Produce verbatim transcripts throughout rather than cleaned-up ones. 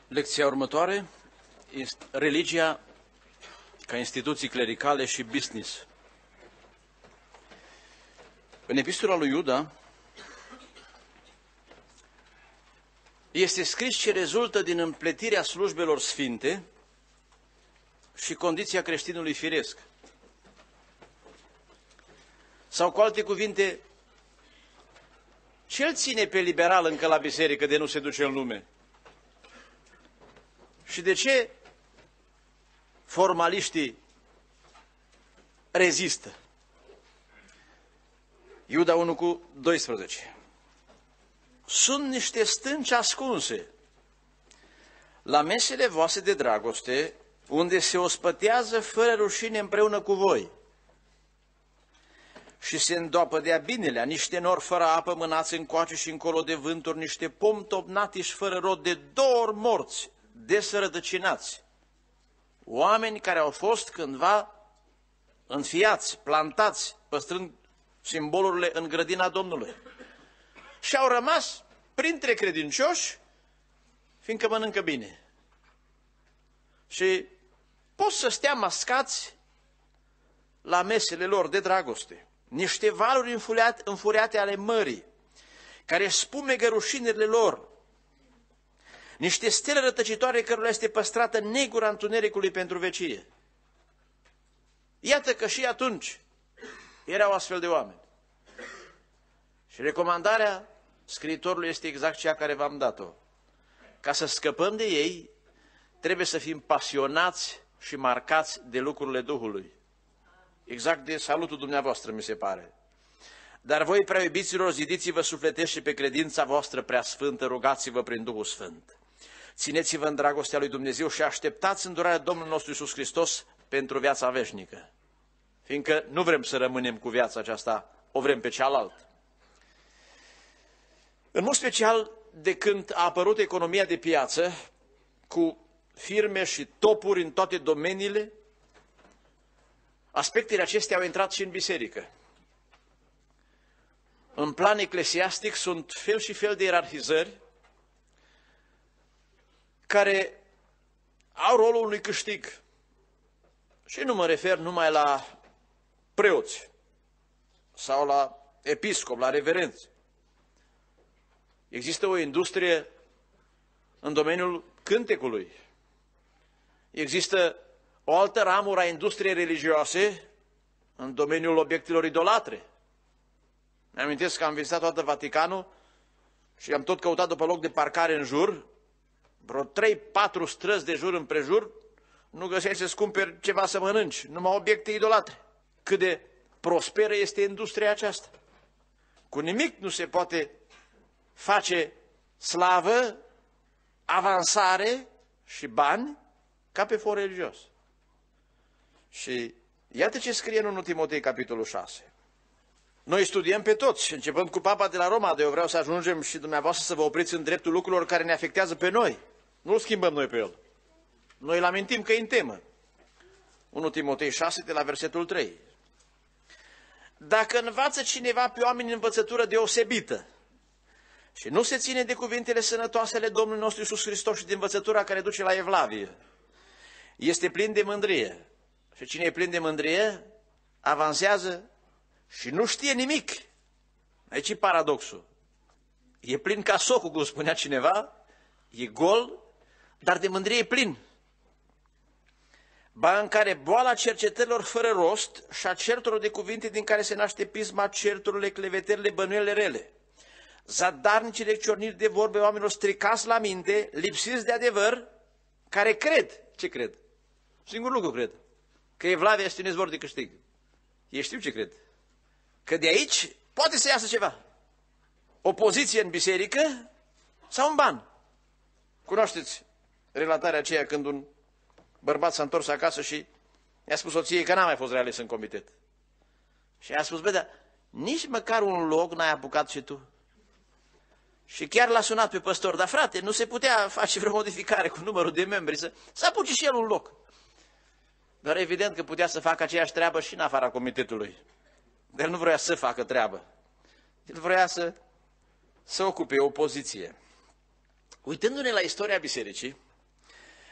Lecția următoare este religia ca instituții clericale și business. În epistola lui Iuda este scris ce rezultă din împletirea slujbelor sfinte și condiția creștinului firesc. Sau cu alte cuvinte, ce-l ține pe liberal încă la biserică de nu se duce în lume? Și de ce formaliștii rezistă? Iuda unu cu doisprezece. Sunt niște stânci ascunse la mesele voastre de dragoste, unde se ospătează fără rușine împreună cu voi și se îndoapă de-a binelea, niște nori fără apă mânați încoace și încolo de vânturi, niște pomi topnatiși fără rod, de două ori morți, desărădăcinați, oameni care au fost cândva înfiați, plantați, păstrând simbolurile în grădina Domnului și au rămas printre credincioși, fiindcă mănâncă bine. Și pot să stea mascați la mesele lor de dragoste, niște valuri înfuriate, înfuriate ale mării, care spumegă rușinile lor, niște stele rătăcitoare cărora este păstrată negura întunericului pentru vecie. Iată că și atunci erau astfel de oameni. Și recomandarea scriitorului este exact cea care v-am dat-o. Ca să scăpăm de ei, trebuie să fim pasionați și marcați de lucrurile Duhului. Exact de salutul dumneavoastră, mi se pare. Dar voi, prea iubiților, zidiți-vă sufletești și pe credința voastră prea sfântă, rugați-vă prin Duhul Sfânt. Țineți-vă în dragostea lui Dumnezeu și așteptați îndurarea Domnului nostru Iisus Hristos pentru viața veșnică. Fiindcă nu vrem să rămânem cu viața aceasta, o vrem pe cealaltă. În mod special, de când a apărut economia de piață, cu firme și topuri în toate domeniile, aspectele acestea au intrat și în biserică. În plan eclesiastic sunt fel și fel de ierarhizări care au rolul unui câștig. Și nu mă refer numai la preoți sau la episcop, la reverenți. Există o industrie în domeniul cântecului. Există o altă ramură a industriei religioase în domeniul obiectelor idolatre. Mi-amintesc că am vizitat toată Vaticanul și am tot căutat după loc de parcare în jur, vreo trei patru străzi de jur împrejur, nu găseai să-ți cumperi ceva să mănânci, numai obiecte idolatre. Cât de prosperă este industria aceasta. Cu nimic nu se poate face slavă, avansare și bani ca pe for religios. Și iată ce scrie în întâi Timotei, capitolul șase. Noi studiem pe toți, începând cu Papa de la Roma, de eu vreau să ajungem și dumneavoastră să vă opriți în dreptul lucrurilor care ne afectează pe noi. Nu-l schimbăm noi pe el. Noi îl amintim că e în temă. întâi Timotei șase, de la versetul trei. Dacă învață cineva pe oameni în învățătură deosebită și nu se ține de cuvintele sănătoase ale Domnului nostru Iisus Hristos și de învățătura care duce la evlavie, este plin de mândrie. Și cine e plin de mândrie, avansează și nu știe nimic. Aici e paradoxul. E plin ca socul, cum spunea cineva, e gol, dar de mândrie e plin. Ba în care boala cercetărilor fără rost și a certurilor de cuvinte din care se naște pisma, certurile, clevetările, bănuielile rele. Zadarnicile ciorniri de vorbe oamenilor stricați la minte, lipsiți de adevăr, care cred. Ce cred? Singur lucru cred. Că evlavia este un izvor de câștig. Ei știu ce cred. Că de aici poate să iasă ceva. O poziție în biserică sau un ban. Cunoașteți relatarea aceea când un bărbat s-a întors acasă și i-a spus soției că n-a mai fost reales în comitet. Și i-a spus, bă, dar nici măcar un loc n-ai apucat și tu. Și chiar l-a sunat pe păstor, dar frate, nu se putea face vreo modificare cu numărul de membri, să, să apuce și el un loc. Dar evident că putea să facă aceeași treabă și în afara comitetului. Dar el nu vrea să facă treabă. El vrea să, să ocupe o poziție. Uitându-ne la istoria bisericii,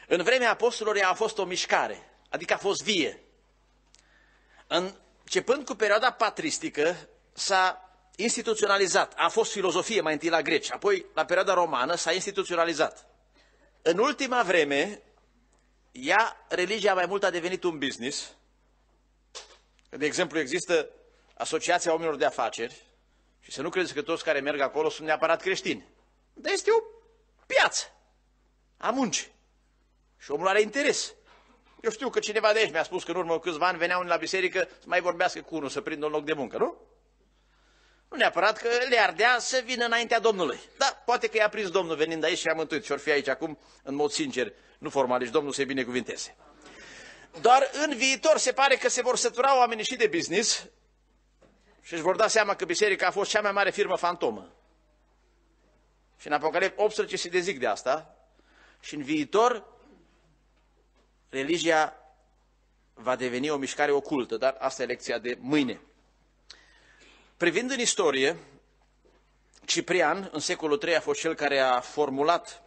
În vremea apostolilor a fost o mișcare, adică a fost vie. Începând cu perioada patristică, s-a instituționalizat. A fost filozofie mai întâi la greci, apoi la perioada romană s-a instituționalizat. În ultima vreme, ea, religia mai mult a devenit un business. De exemplu, există Asociația Oamenilor de Afaceri și să nu credeți că toți care merg acolo sunt neapărat creștini. Dar este o piață a muncii și omul are interes. Eu știu că cineva de aici mi-a spus că în urmă cu câțiva ani veneau la biserică să mai vorbească cu unul, să prindă un loc de muncă, nu? Nu neapărat că le ardea să vină înaintea Domnului. Da, poate că i-a prins Domnul venind aici și a mântuit și or fi aici acum, în mod sincer, nu formaliști, Domnul să-i binecuvinteze. Doar în viitor se pare că se vor sătura oamenii și de business și își vor da seama că biserica a fost cea mai mare firmă fantomă. Și în Apocalipsa optsprezece se dezic de asta și în viitor religia va deveni o mișcare ocultă, dar asta e lecția de mâine. Privind în istorie, Ciprian, în secolul trei, a fost cel care a formulat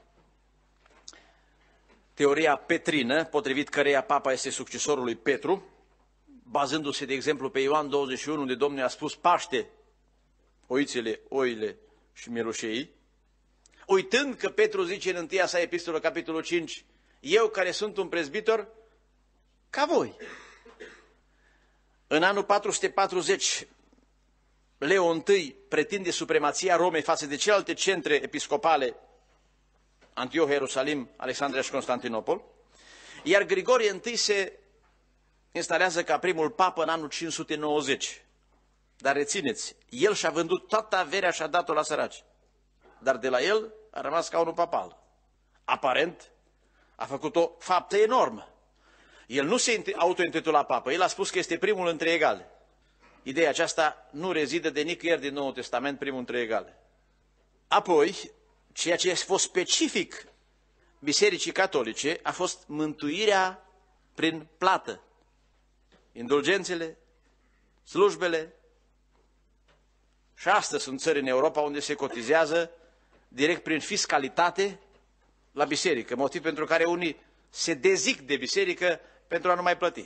teoria petrină, potrivit căreia papa este succesorul lui Petru, bazându-se, de exemplu, pe Ioan douăzeci și unu, unde Domnul a spus paște oițele, oile și mielușeii, uitând că Petru zice în întâia sa epistolă, capitolul cinci, eu care sunt un prezbitor ca voi. În anul patru sute patruzeci, Leo I pretinde supremația Romei față de celelalte centre episcopale, Antioh, Ierusalim, Alexandria și Constantinopol, iar Grigorie I se instalează ca primul papă în anul cinci sute nouăzeci. Dar rețineți, el și-a vândut toată averea și a dat-o la săraci. Dar de la el a rămas ca unul papal. Aparent, a făcut o faptă enormă. El nu se autointitula papă, el a spus că este primul între egale. Ideea aceasta nu rezidă de nicăieri din Noul Testament, primul între egale. Apoi, ceea ce a fost specific Bisericii Catolice a fost mântuirea prin plată. Indulgențele, slujbele. Și astăzi sunt țări în Europa unde se cotizează direct prin fiscalitate la biserică, motiv pentru care unii se dezic de biserică pentru a nu mai plăti.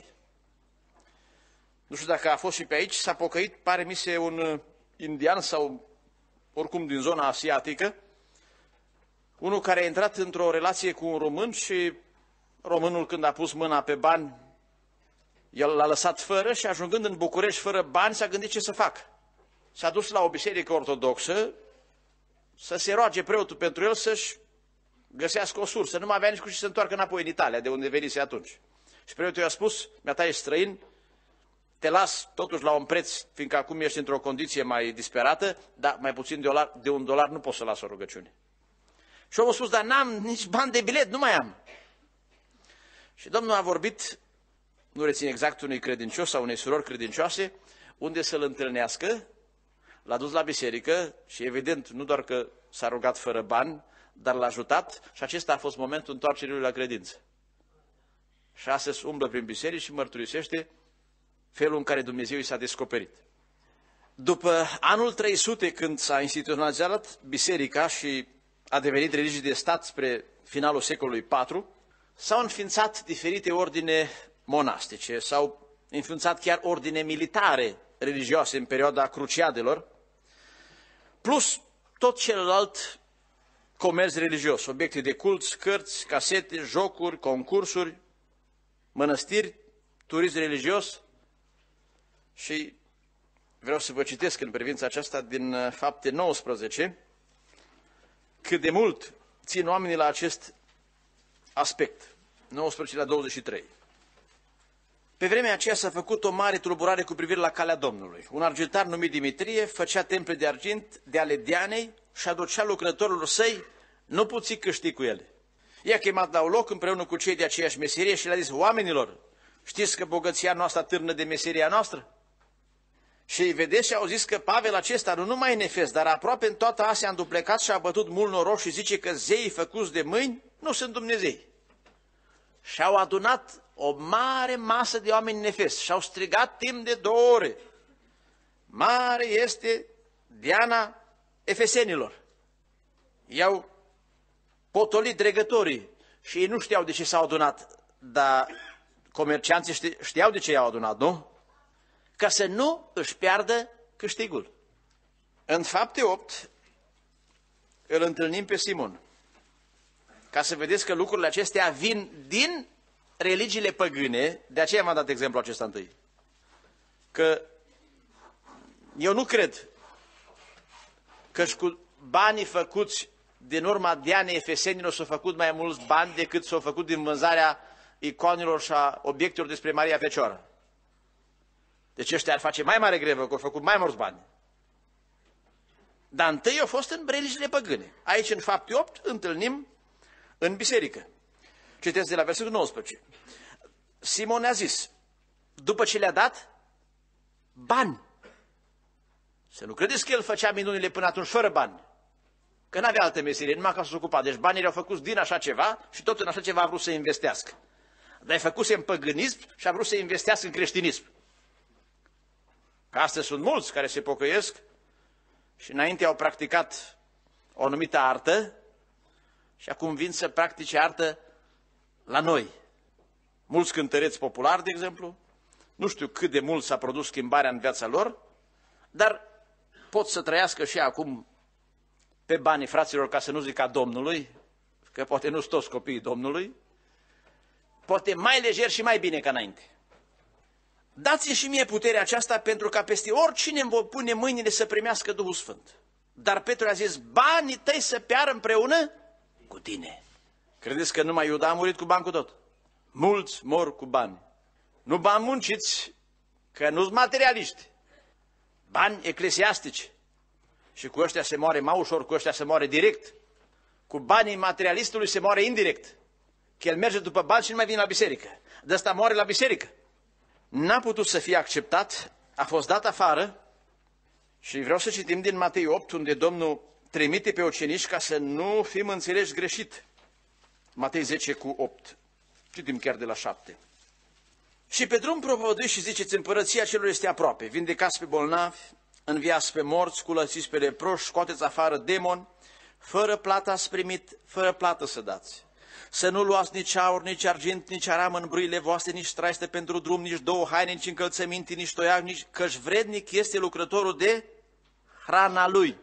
Nu știu dacă a fost și pe aici, s-a pocăit, pare mi se, un indian sau oricum din zona asiatică, unul care a intrat într-o relație cu un român și românul, când a pus mâna pe bani, el l-a lăsat fără și ajungând în București fără bani s-a gândit ce să facă. S-a dus la o biserică ortodoxă să se roage preotul pentru el să-și găsească o sursă. Nu mai avea nici cu ce să se întoarcă înapoi în Italia, de unde venise atunci. Și preotul i-a spus, mi-a ești străin, te las totuși la un preț, fiindcă acum ești într-o condiție mai disperată, dar mai puțin de, dolar, de un dolar nu poți să las o rugăciune. Și omul a spus, dar n-am nici bani de bilet, nu mai am. Și Domnul a vorbit, nu rețin exact, unui credincios sau unei surori credincioase, unde să-l întâlnească, l-a dus la biserică și evident nu doar că s-a rugat fără bani, dar l-a ajutat și acesta a fost momentul întoarcerii lui la credință. Și astăzi umblă prin biserici și mărturisește felul în care Dumnezeu i s-a descoperit. După anul trei sute, când s-a instituționalizat biserica și a devenit religie de stat spre finalul secolului patru, s-au înființat diferite ordine monastice, s-au înființat chiar ordine militare religioase în perioada cruciadelor, plus tot celălalt comerț religios, obiecte de cult, cărți, casete, jocuri, concursuri, mănăstiri, turism religios. Și vreau să vă citesc în privința aceasta din Fapte nouăsprezece, cât de mult țin oamenii la acest aspect. nouăsprezece la douăzeci și trei. Pe vremea aceea s-a făcut o mare tulburare cu privire la calea Domnului. Un argintar numit Dimitrie făcea temple de argint de ale Dianei și aducea lucrătorilor săi, nu puțin câștig cu ele. I-a chemat la un loc împreună cu cei de aceeași meserie și le-a zis, oamenilor, știți că bogăția noastră târnă de meseria noastră? Și vedeți și au zis că Pavel acesta nu numai în Efes, dar aproape în toată Asia a înduplecat și a bătut mult noroc și zice că zeii făcuți de mâini nu sunt Dumnezei. Și au adunat o mare masă de oameni în Efes și au strigat timp de două ore. Mare este Diana efesenilor. I-au potolit dregătorii și ei nu știau de ce s-au adunat, dar comercianții știau de ce i-au adunat, nu? Ca să nu își piardă câștigul. În Fapte opt îl întâlnim pe Simon, ca să vedeți că lucrurile acestea vin din religiile păgâne, de aceea m-am dat exemplu acesta întâi. Că eu nu cred că și cu banii făcuți din urma Dianei Efesenilor s-au făcut mai mulți bani decât s-au făcut din vânzarea icoanelor și a obiectelor despre Maria Fecioară. Deci ăștia ar face mai mare grevă, că au făcut mai mulți bani. Dar întâi au fost în religiile păgâne. Aici, în Fapte opt, întâlnim în biserică. Citesc de la versetul nouăsprezece. Simon a zis, după ce le-a dat bani. Să nu credeți că el făcea minunile până atunci fără bani. Că n-avea altă meserie, numai ca să se ocupa. Deci banii le-au făcut din așa ceva și tot în așa ceva a vrut să investească. Dar a făcuse în păgânism și a vrut să investească în creștinism. Că astăzi sunt mulți care se pocăiesc și înainte au practicat o anumită artă și acum vin să practice artă la noi. Mulți cântăreți populari, de exemplu, nu știu cât de mult s-a produs schimbarea în viața lor, dar pot să trăiască și acum pe banii fraților, ca să nu zic a Domnului, că poate nu sunt toți copiii Domnului, poate mai lejer și mai bine ca înainte. Dați-mi și mie puterea aceasta pentru ca peste oricine îmi voi pune mâinile să primească Duhul Sfânt. Dar Petru a zis, banii tăi să piară împreună cu tine. Credeți că numai Iuda a murit cu bani cu tot? Mulți mor cu bani. Nu bani munciți, că nu-s materialiști. Bani eclesiastici. Și cu ăștia se moare mai ușor, cu ăștia se moare direct. Cu banii materialistului se moare indirect. Că el merge după bani și nu mai vine la biserică. De ăsta moare la biserică. N-a putut să fie acceptat, a fost dat afară și vreau să citim din Matei opt, unde Domnul trimite pe ucenici ca să nu fim înțeleși greșit. Matei zece cu opt. Citim chiar de la șapte. Și pe drum propovăduiți și ziceți, împărăția celor este aproape. Vindecați pe bolnavi, înviați pe morți, culățiți pe leproși, scoateți afară demoni, fără plată ați primit, fără plată să dați. Să nu luați nici aur, nici argint, nici aram în brâile voastre, nici traiste pentru drum, nici două haine, nici încălțăminte, nici toiac, nici căci vrednic este lucrătorul de hrana lui.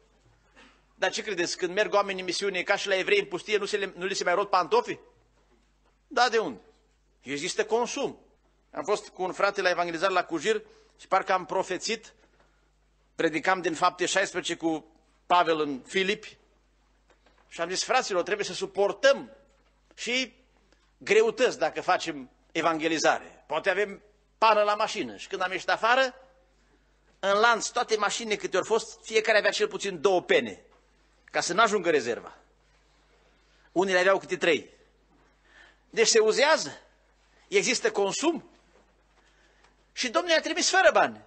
Dar ce credeți? Când merg oamenii în misiune, ca și la evrei în pustie, nu, se le, nu li se mai rot pantofii? Da, de unde? Există consum. Am fost cu un frate la evangelizare la Cujir și parcă am profețit, predicam din Fapte șaisprezece cu Pavel în Filipi și am zis, fraților, trebuie să suportăm și greutăți dacă facem evangelizare. Poate avem pană la mașină și când am ieșit afară, în lanț, toate mașinile câte ori fost, fiecare avea cel puțin două pene, ca să nu ajungă rezerva. Unele aveau câte trei. Deci se uzează, există consum și Domnul i-a trimis fără bani.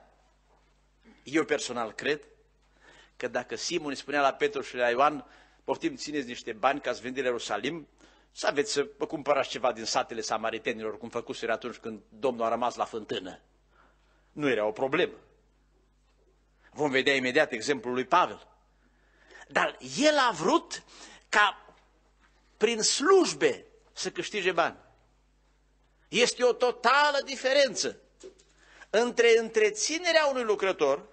Eu personal cred că dacă Simon îi spunea la Petru și la Ioan, poftim, țineți niște bani ca să vindeți la Ierusalim, să aveți să vă cumpărați ceva din satele samaritenilor, cum făcuseră atunci când Domnul a rămas la fântână. Nu era o problemă. Vom vedea imediat exemplul lui Pavel. Dar el a vrut ca prin slujbe să câștige bani. Este o totală diferență între întreținerea unui lucrător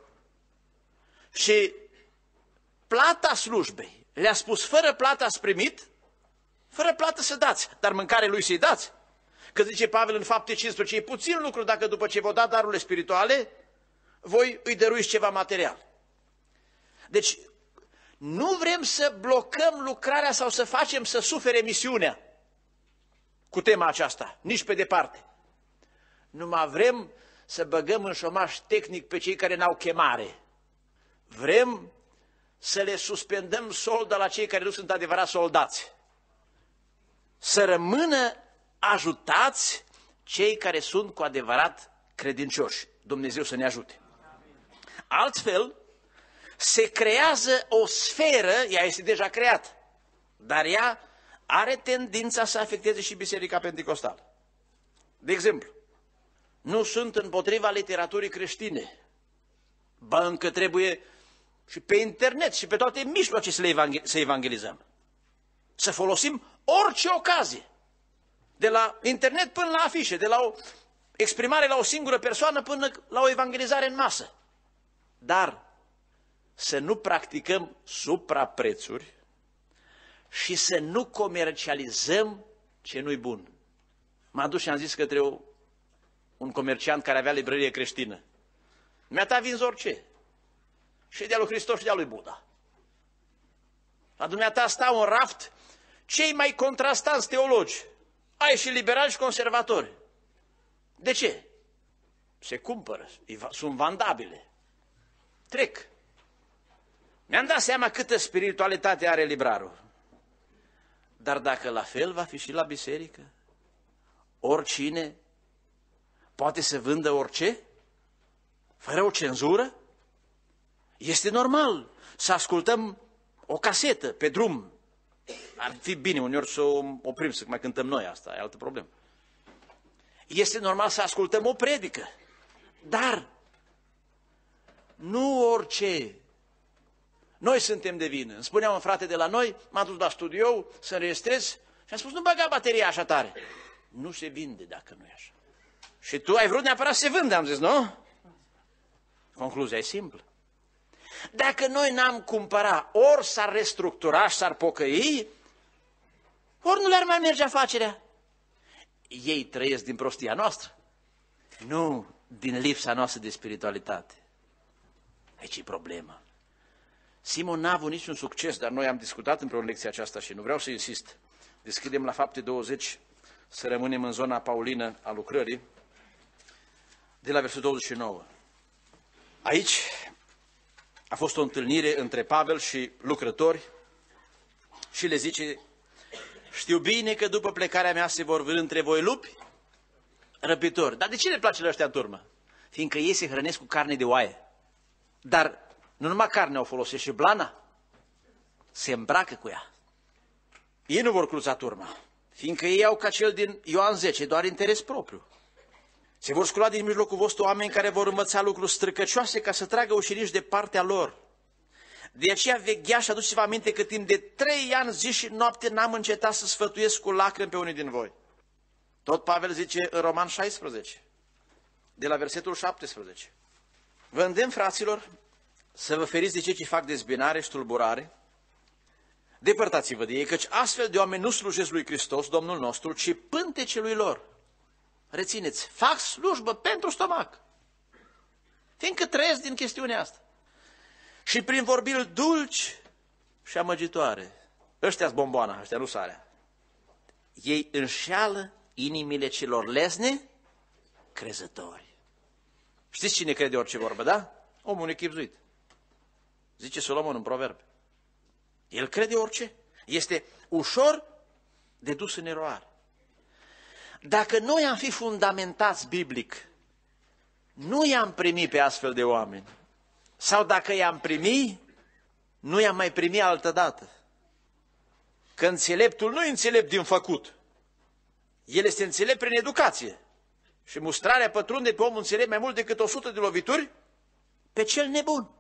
și plata slujbei. Le-a spus, fără plată ați primit, fără plată să dați, dar mâncare lui să-i dați. Că zice Pavel în Fapte cincisprezece, e puțin lucru dacă după ce vă da darurile spirituale, voi îi dăruiți ceva material. Deci, nu vrem să blocăm lucrarea sau să facem să sufere misiunea cu tema aceasta, nici pe departe. Numai vrem să băgăm în șomaș tehnic pe cei care n-au chemare. Vrem să le suspendăm solda la cei care nu sunt adevărați soldați. Să rămână ajutați cei care sunt cu adevărat credincioși. Dumnezeu să ne ajute. Altfel, se creează o sferă, ea este deja creată, dar ea are tendința să afecteze și Biserica Pentecostală. De exemplu, nu sunt împotriva literaturii creștine, ba încă trebuie și pe internet și pe toate mijloace să le evangel- să evangelizăm. Să folosim orice ocazie. De la internet până la afișe, de la o exprimare la o singură persoană până la o evangelizare în masă. Dar să nu practicăm supraprețuri și să nu comercializăm ce nu-i bun. M-am dus și am zis către o, un comerciant care avea librărie creștină. Mi-a vinzi orice. Și de-a lui Hristos și de-a lui Buddha. La dumneata stau în raft cei mai contrastanți teologi. Ai și liberali și conservatori. De ce? Se cumpără, sunt vandabile. Trec. Mi-am dat seama câtă spiritualitate are librarul. Dar dacă la fel va fi și la biserică, oricine poate să vândă orice, fără o cenzură, este normal să ascultăm o casetă pe drum. Ar fi bine uneori să o oprim, să mai cântăm noi, asta e altă problemă. Este normal să ascultăm o predică, dar nu orice. Noi suntem de vină. Îmi spunea un frate de la noi, m-am dus la studio să înregistrez și am spus, nu băga bateria așa tare. Nu se vinde dacă nu e așa. Și tu ai vrut neapărat să se vândă, am zis, nu? Concluzia e simplă. Dacă noi n-am cumpărat, ori s-ar restructura și s-ar pocăi, ori nu le-ar mai merge afacerea. Ei trăiesc din prostia noastră, nu din lipsa noastră de spiritualitate. Aici e problema. Simon n-a avut niciun succes, dar noi am discutat împreună lecția aceasta și nu vreau să insist. Deschidem la Fapte douăzeci, să rămânem în zona paulină a lucrării, de la versetul douăzeci și nouă. Aici a fost o întâlnire între Pavel și lucrători și le zice, știu bine că după plecarea mea se vor vârî între voi lupi, răpitori. Dar de ce le place la ăștia în turmă? Fiindcă ei se hrănesc cu carne de oaie. Dar nu numai carne o folosesc și blana, se îmbracă cu ea. Ei nu vor cruța turma, fiindcă ei au ca cel din Ioan zece, doar interes propriu. Se vor scula din mijlocul vostru oameni care vor învăța lucruri străcăcioase ca să tragă ușiriși de partea lor. De aceea veghea și aduceți-vă aminte că timp de trei ani zi și noapte n-am încetat să sfătuiesc cu lacrimi pe unii din voi. Tot Pavel zice în Roman șaisprezece, de la versetul șaptesprezece. Vă îndemn, fraților, să vă feriți de cei ce fac dezbinare și tulburare. Depărtați-vă de ei, căci astfel de oameni nu slujesc lui Hristos, Domnul nostru, ci pântecelui lor. Rețineți, fac slujbă pentru stomac, fiindcă trăiesc din chestiunea asta. Și prin vorbiri dulci și amăgitoare. Ăștia-s bomboana, ăștia nu sarea. Ei înșeală inimile celor lesne crezători. Știți cine crede orice vorbă, da? Omul nechibzuit. Zice Solomon în Proverbe. El crede orice. Este ușor de dus în eroare. Dacă noi am fi fundamentați biblic, nu i-am primit pe astfel de oameni. Sau dacă i-am primit, nu i-am mai primit altă dată. Că înțeleptul nu e înțelept din făcut. El este înțelept prin educație. Și mustrarea pătrunde pe omul înțelept mai mult decât o sută de lovituri pe cel nebun.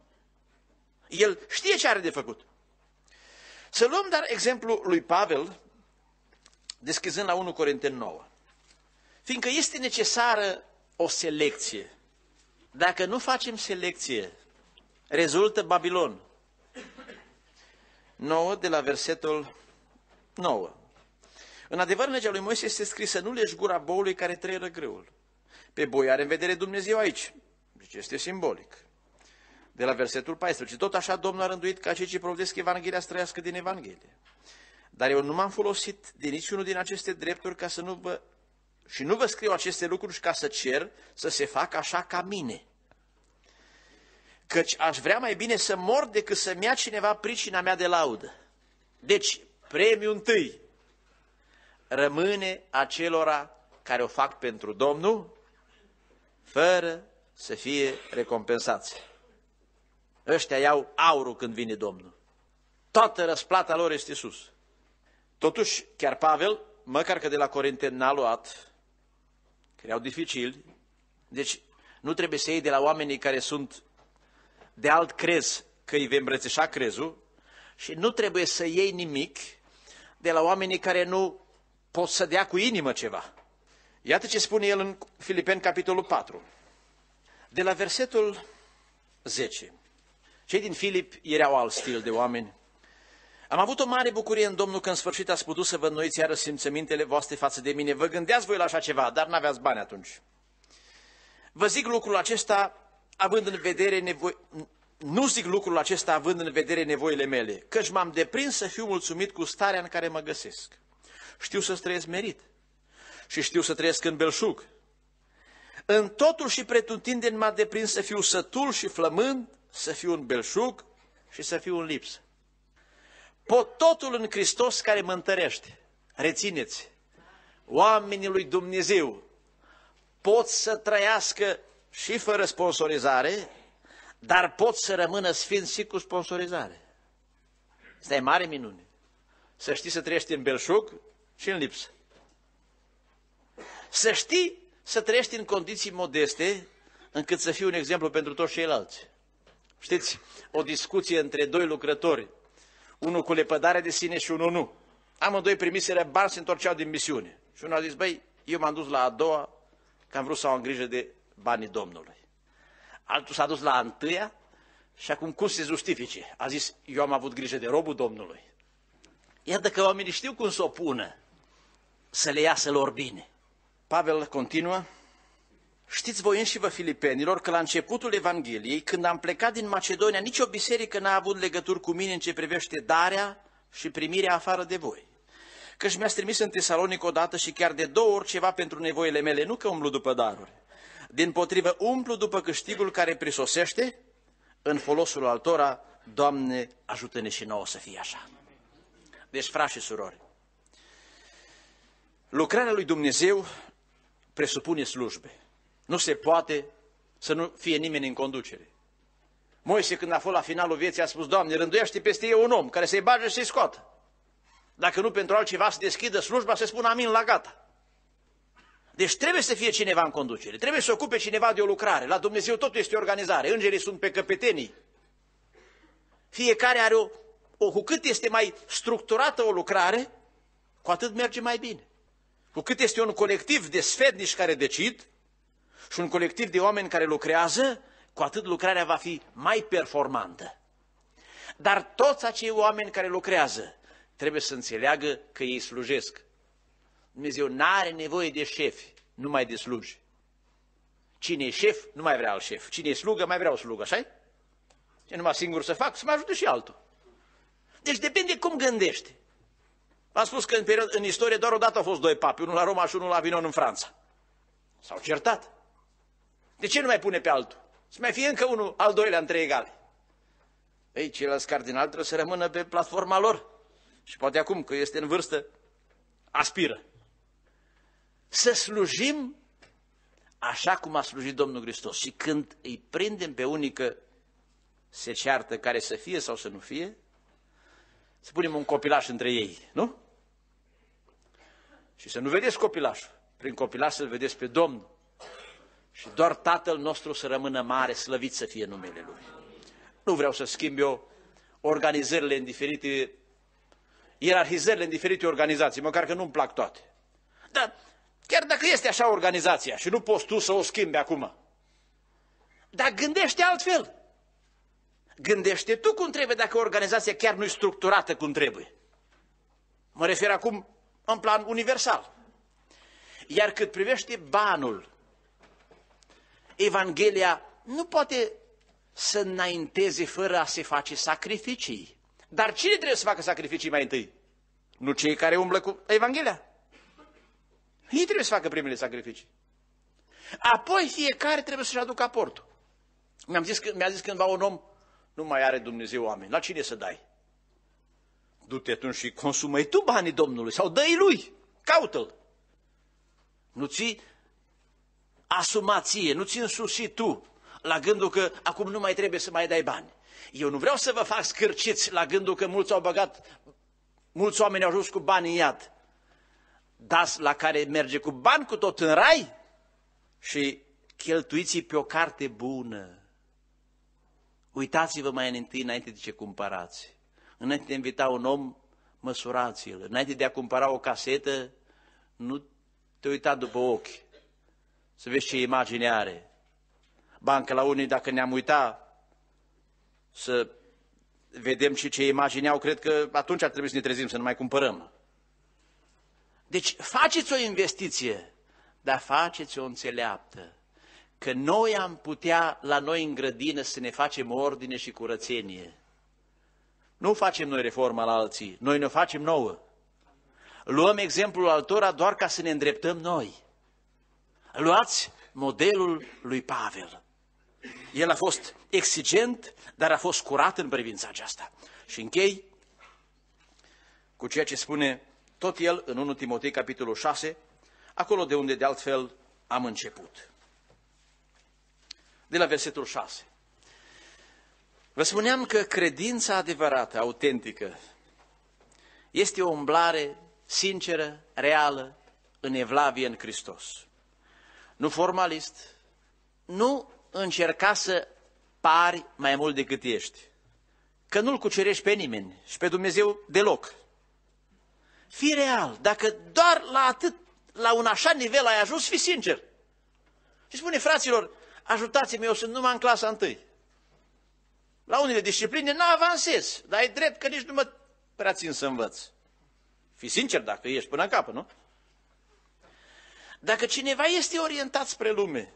El știe ce are de făcut. Să luăm dar exemplul lui Pavel, deschizând la unu Corinteni nouă. Fiindcă este necesară o selecție. Dacă nu facem selecție, rezultă Babilon. nouă de la versetul nouă. În adevăr, în legea lui Moise este scrisă, nu legi gura boului care trăieră grâul. Pe boi are în vedere Dumnezeu aici. Deci este simbolic. De la versetul paisprezece. Tot așa Domnul a rânduit ca cei ce provodesc Evanghelia să trăiască din Evanghelie. Dar eu nu m-am folosit de niciunul din aceste drepturi ca să nu vă... Și nu vă scriu aceste lucruri ca să cer să se facă așa ca mine. Căci aș vrea mai bine să mor decât să-mi ia cineva pricina mea de laudă. Deci, premiul întâi rămâne acelora care o fac pentru Domnul, fără să fie recompensați. Ăștia iau aurul când vine Domnul. Toată răsplata lor este sus. Totuși, chiar Pavel, măcar că de la Corinteni n-a luat, că erau dificili, deci nu trebuie să iei de la oamenii care sunt de alt crez, că îi vei îmbrățișa crezul, și nu trebuie să iei nimic de la oamenii care nu pot să dea cu inimă ceva. Iată ce spune el în Filipeni, capitolul patru, de la versetul zece. Cei din Filip erau alt stil de oameni. Am avut o mare bucurie în Domnul că în sfârșit ați putut să vă înnoiți iară simțămintele voastre față de mine. Vă gândeați voi la așa ceva, dar n-aveați bani atunci. Vă zic lucrul acesta având în vedere nevoi... Nu zic lucrul acesta având în vedere nevoile mele, căci m-am deprins să fiu mulțumit cu starea în care mă găsesc. Știu să trăiesc merit și știu să trăiesc în belșug. În totul și pretutindeni m-a deprins să fiu sătul și flămând, să fiu în belșug și să fiu în lipsă. Pot totul în Hristos care mă întărește. Rețineți, oamenii lui Dumnezeu pot să trăiască și fără sponsorizare, dar pot să rămână sfinți și cu sponsorizare. Asta e mare minune. Să știi să trăiești în belșug și în lipsă. Să știi să trăiești în condiții modeste, încât să fii un exemplu pentru toți ceilalți. Știți, o discuție între doi lucrători, unul cu lepădare de sine și unul nu. Amândoi primiseră bani, se întorceau din misiune. Și unul a zis, băi, eu m-am dus la a doua, că am vrut să am grijă de banii Domnului. Altul s-a dus la a întâia și acum cum se justifice? A zis, eu am avut grijă de robul Domnului. Iată că oamenii știu cum să o pună, să le iasă lor bine. Pavel continuă, știți voi înși vă, filipenilor, că la începutul Evangheliei, când am plecat din Macedonia, nicio biserică n-a avut legături cu mine în ce privește darea și primirea afară de voi. Căci mi-ați trimis în Tesalonic odată și chiar de două ori ceva pentru nevoile mele, nu că umblu după daruri. Dimpotrivă, umplu după câștigul care prisosește în folosul altora. Doamne, ajută-ne și nouă să fie așa. Deci, frați și surori, lucrarea lui Dumnezeu presupune slujbe. Nu se poate să nu fie nimeni în conducere. Moise, când a fost la finalul vieții, a spus, Doamne, rânduiește peste eu un om care să-i bage și să-i scoată. Dacă nu pentru altceva să deschidă slujba, să spună amin la gata. Deci trebuie să fie cineva în conducere, trebuie să ocupe cineva de o lucrare. La Dumnezeu totul este organizare, îngerii sunt pe căpetenii. Fiecare are o, o, cu cât este mai structurată o lucrare, cu atât merge mai bine. Cu cât este un colectiv de sfetnici care decid și un colectiv de oameni care lucrează, cu atât lucrarea va fi mai performantă. Dar toți acei oameni care lucrează trebuie să înțeleagă că ei slujesc. Dumnezeu n-are nevoie de șefi, numai de sluji. Cine e șef, nu mai vrea alt șef. Cine e slugă, mai vrea o slugă, așa-i? Ce numai singur să fac, să mă ajute și altul. Deci depinde cum gândești. V-am spus că în, perioadă, în istorie doar odată au fost doi papi, unul la Roma și unul la Avignon în Franța. S-au certat. De ce nu mai pune pe altul? Să mai fie încă unul, al doilea, între egale. Ei, ceilalți cardinali trebuie să rămână pe platforma lor. Și poate acum, că este în vârstă, aspiră. Să slujim așa cum a slujit Domnul Hristos. Și când îi prindem pe unii că se ceartă care să fie sau să nu fie, să punem un copilaș între ei, nu? Și să nu vedeți copilașul. Prin copilaș să-L vedeți pe Domnul. Și doar Tatăl nostru să rămână mare, slăvit să fie numele Lui. Nu vreau să schimb eu organizările în diferite, ierarhizările în diferite organizații, măcar că nu-mi plac toate. Dar chiar dacă este așa organizația și nu poți tu să o schimbi acum, dar gândește altfel. Gândește tu cum trebuie dacă organizația chiar nu e structurată cum trebuie. Mă refer acum în plan universal. Iar cât privește banul, Evanghelia nu poate să înainteze fără a se face sacrificii. Dar cine trebuie să facă sacrificii mai întâi? Nu cei care umblă cu Evanghelia. Ei trebuie să facă primele sacrificii. Apoi fiecare trebuie să-și aducă aportul. Mi-a zis, mi-a zis cândva un om, nu mai are Dumnezeu oameni, la cine să dai? Du-te atunci și consumă-i tu banii Domnului sau dă-i lui, caută-l. Nu ți asuma ție, nu ți însuși tu la gândul că acum nu mai trebuie să mai dai bani. Eu nu vreau să vă fac scârciți la gândul că mulți au băgat, mulți oameni au ajuns cu bani în iad. Dați la care merge cu bani cu tot în rai și cheltuiți pe o carte bună. Uitați-vă mai întâi înainte de ce cumpărați. Înainte de invita un om, măsurați-l. Înainte de a cumpăra o casetă, nu te uita după ochi, să vezi ce imagine are. Bancă la unii, dacă ne-am uitat să vedem și ce imagine au, cred că atunci ar trebui să ne trezim, să nu mai cumpărăm. Deci faceți o investiție, dar faceți-o înțeleaptă. Că noi am putea la noi în grădină să ne facem ordine și curățenie. Nu facem noi reforma la alții, noi ne facem nouă. Luăm exemplul altora doar ca să ne îndreptăm noi. Luați modelul lui Pavel. El a fost exigent, dar a fost curat în privința aceasta. Și închei cu ceea ce spune tot el în întâi Timotei, capitolul șase, acolo de unde de altfel am început. De la versetul șase. Vă spuneam că credința adevărată, autentică, este o umblare sinceră, reală, în evlavie în Hristos. Nu formalist, nu încerca să pari mai mult decât ești, că nu-L cucerești pe nimeni și pe Dumnezeu deloc. Fii real, dacă doar la atât, la un așa nivel ai ajuns, fii sincer. Și spune, fraților, ajutați-mă, eu sunt numai în clasa întâi. La unele discipline nu avansez, dar e drept că nici nu mă prea țin să învăț. Fii sincer dacă ești până în capăt, nu? Dacă cineva este orientat spre lume,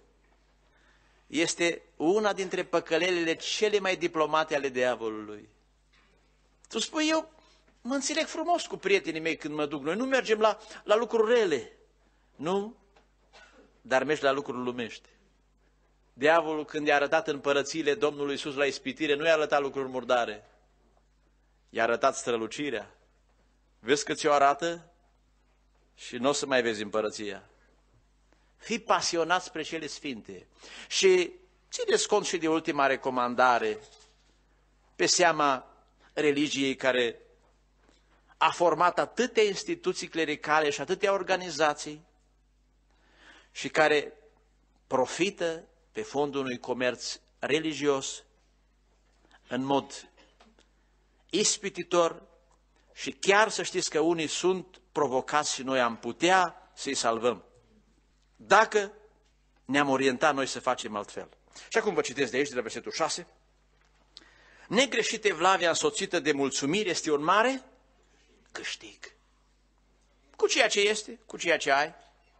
este una dintre păcălelile cele mai diplomate ale diavolului. Tu spui, eu mă înțeleg frumos cu prietenii mei când mă duc. Noi nu mergem la, la lucruri rele, nu? Dar mergi la lucruri lumești. Diavolul, când i-a arătat împărățiile Domnului Iisus la ispitire, nu i-a arătat lucruri murdare. I-a arătat strălucirea. Vezi că ți-o arată și nu o să mai vezi împărăția. Fii pasionat spre cele sfinte și țineți cont și de ultima recomandare pe seama religiei care a format atâtea instituții clericale și atâtea organizații și care profită pe fondul unui comerț religios în mod ispititor și chiar să știți că unii sunt provocați și noi am putea să-i salvăm, dacă ne-am orientat noi să facem altfel. Și acum vă citesc de aici, de la versetul șase. Negreșit evlavia însoțită de mulțumire este un mare câștig. Cu ceea ce este, cu ceea ce ai.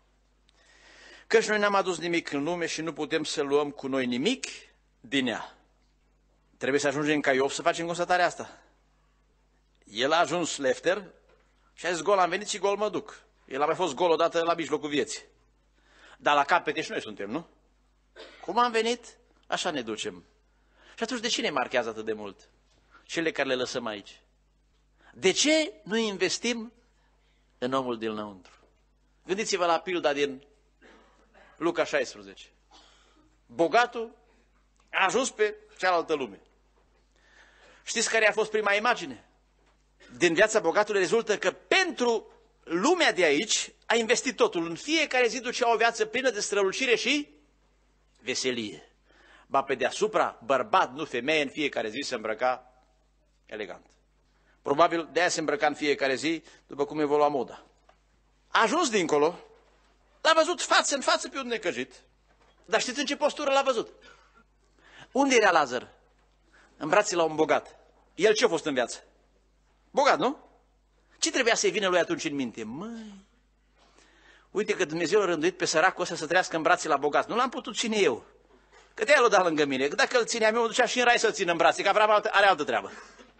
Căci noi n-am adus nimic în lume și nu putem să luăm cu noi nimic din ea. Trebuie să ajungem ca Iov să facem constatarea asta. El a ajuns lefter și a zis, gol am venit și gol mă duc. El a mai fost gol odată la mijlocul vieții. Dar la capete și noi suntem, nu? Cum am venit, așa ne ducem. Și atunci de ce ne marchează atât de mult? Cele care le lăsăm aici. De ce nu investim în omul dinăuntru? Gândiți-vă la pilda din Luca șaisprezece. Bogatul a ajuns pe cealaltă lume. Știți care a fost prima imagine? Din viața bogatului rezultă că pentru lumea de aici a investit totul. În fiecare zi ducea o viață plină de strălucire și veselie. Ba pe deasupra, bărbat, nu femeie, în fiecare zi se îmbrăca elegant. Probabil de aia se îmbrăca în fiecare zi, după cum evolua moda. A ajuns dincolo, l-a văzut față în față pe un necăjit. Dar știți în ce postură l-a văzut? Unde era Lazar? În brațe la un bogat. El ce-a fost în viață? Bogat, nu? Ce trebuia să-i vină lui atunci în minte? Măi, uite că Dumnezeu a rânduit pe săracul ăsta să trăiască în brațe la bogat. Nu l-am putut ține eu. Că de-aia l-o dat lângă mine. Că dacă îl țineam eu, mă ducea și în rai să-l țin în brațe, că Avram are altă treabă.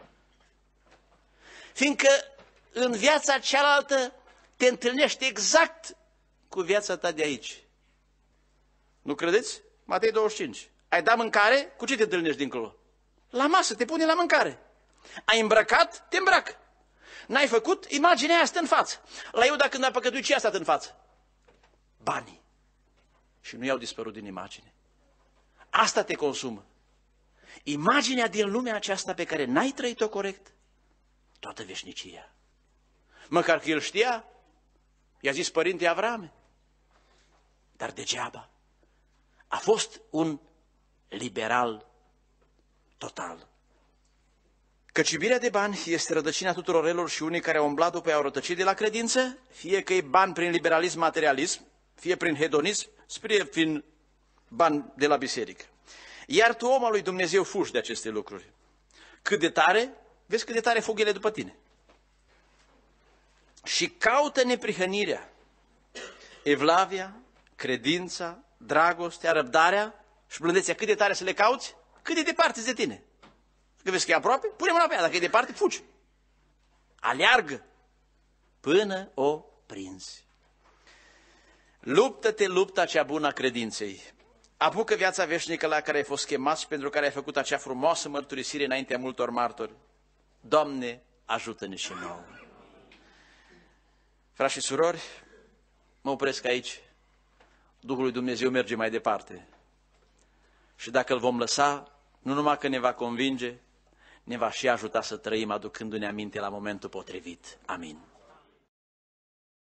Fiindcă în viața cealaltă te întâlnești exact cu viața ta de aici. Nu credeți? Matei douăzeci și cinci. Ai dat mâncare? Cu ce te întâlnești dincolo? La masă, te pune la mâncare. Ai îmbrăcat? Te îmbracă. N-ai făcut? Imaginea aia stă în față. La Iuda când a păcătuit, ce a stat în față? Banii. Și nu i-au dispărut din imagine. Asta te consumă. Imaginea din lumea aceasta pe care n-ai trăit-o corect, toată veșnicia. Măcar că el știa, i-a zis părinte Avrame, dar degeaba. A fost un liberal total. Căci iubirea de bani este rădăcina tuturor relor și unii care au umblat după ea au rătăcit de la credință, fie că e bani prin liberalism, materialism, fie prin hedonism, fie prin bani de la biserică. Iar tu, om al lui Dumnezeu, fugi de aceste lucruri. Cât de tare, vezi cât de tare fug ele după tine. Și caută neprihănirea, evlavia, credința, dragostea, răbdarea și blândețea. Cât de tare să le cauți, cât de departe de tine. Că vezi că e aproape, pune mâna pe ea, dacă e departe, fugi. Aleargă până o prinzi. Luptă-te lupta cea bună a credinței. Apucă viața veșnică la care ai fost chemat și pentru care ai făcut acea frumoasă mărturisire înaintea multor martori. Doamne, ajută-ne și nouă. Frați și surori, mă opresc aici. Duhul lui Dumnezeu merge mai departe. Și dacă îl vom lăsa, nu numai că ne va convinge, ne va și ajuta să trăim aducându-ne aminte la momentul potrivit. Amin.